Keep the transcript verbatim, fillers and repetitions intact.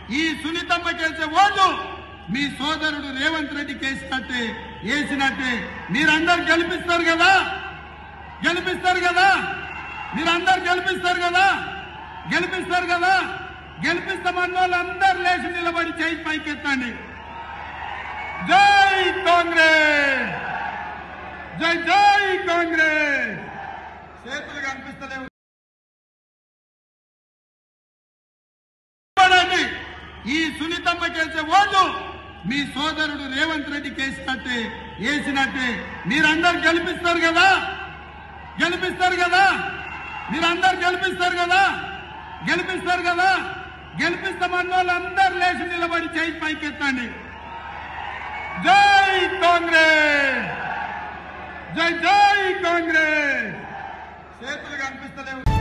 ఈ సునీతమ్మ గెలిచే ఓటు మీ సోదరుడు రేవంత్ రెడ్డి కేసినట్టే వేసినట్టే మీరందరూ గెలిపిస్తారు కదా గెలిపిస్తారు కదా మీరందరూ గెలిపిస్తారు కదా గెలిపిస్తారు కదా గెలిపిస్తామన్న వాళ్ళందరూ లేచి నిలబడి చేయి పైకెత్తండి. జై కాంగ్రెస్, జై జై కాంగ్రెస్. చేతులు కనిపిస్తలేవు. ఈ సునీతమ్మ గెలిచే ఓటు మీ సోదరుడు రేవంత్ రెడ్డి కేసినట్టే వేసినట్టే మీరందరూ గెలిపిస్తారు కదా గెలిపిస్తారు కదా మీరందరూ గెలిపిస్తారు కదా గెలిపిస్తారు కదా గెలిపిస్తామన్న వాళ్ళందరూ లేచి నిలబడి చేయి పైకెత్తండి. జై కాంగ్రెస్, జై జై కాంగ్రెస్. చేతులు కనిపిస్తలేవు.